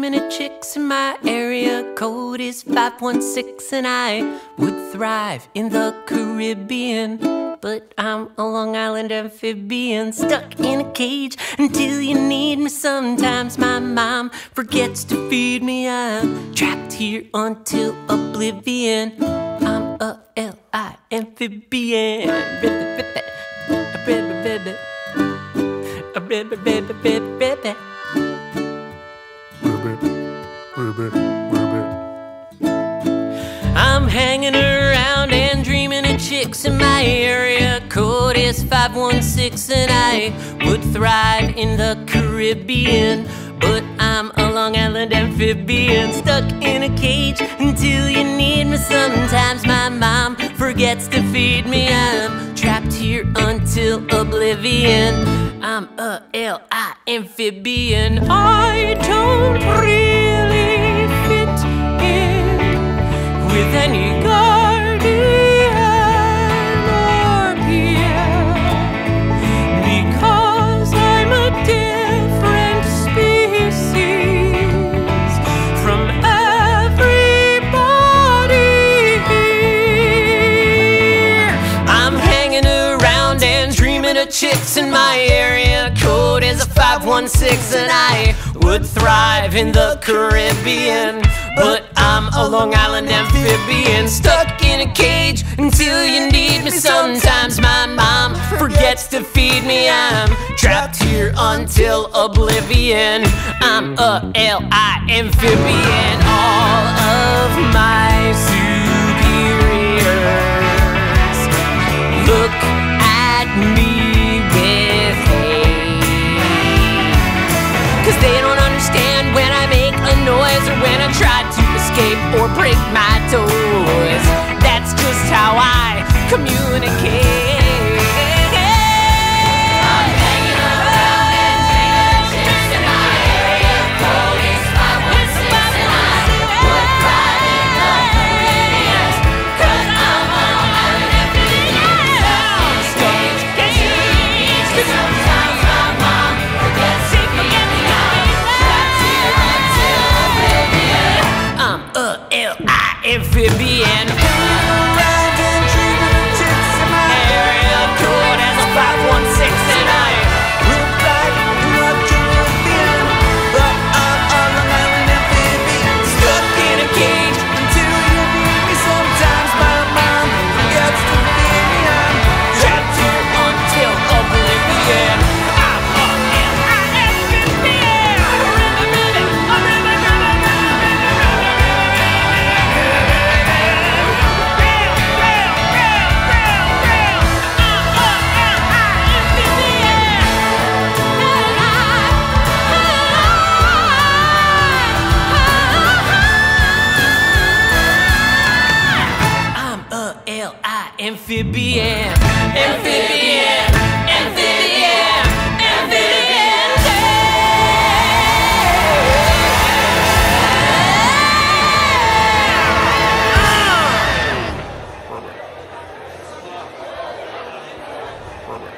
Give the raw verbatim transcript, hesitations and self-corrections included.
dreaming of chicks, and my area code is five one six, and I would thrive in the Caribbean, but I'm a Long Island amphibian, stuck in a cage until you need me. Sometimes my mom forgets to feed me. I'm trapped here until oblivion. I'm a L I amphibian. I'm hanging around and dreaming of chicks, and my area code is five one six, and I would thrive in the Caribbean, but I'm a Long Island amphibian, stuck in a cage until you need me. Sometimes my mom forgets to feed me. I'm trapped here until oblivion. I'm a L I amphibian. I don't really fit in with any guardian or peer, because I'm a different species from everybody here. I'm hanging around and dreaming of chicks, and my area code is a five one six, and I would thrive in the Caribbean, but I'm a Long Island amphibian, stuck in a cage until you need me. Sometimes my mom forgets to feed me. I'm trapped here until oblivion. I'm a L I amphibian. All of my superiors look at me with hate, 'cause they don't understand when I make a noise or when I try to escape or break my toes. That's just how I communicate. I'm hanging around and dreaming of chicks, and my area code is five one six, and I would thrive in the Caribbean, 'cause I'm a Long Island amphibian. Stage, cage, sometimes my mom forgets to feed me. I'm trapped here until oblivion. I'm a L I amphibian. Around and dreaming of chicks, and my area code has a five one six, and I would thrive in the Caribbean, but I'm a Long Island amphibian, stuck in a cage until you need me. Sometimes my mom forgets to feed me. I'm trapped here until oblivion. I'm a L I amphibian. I'm a L I amphibian.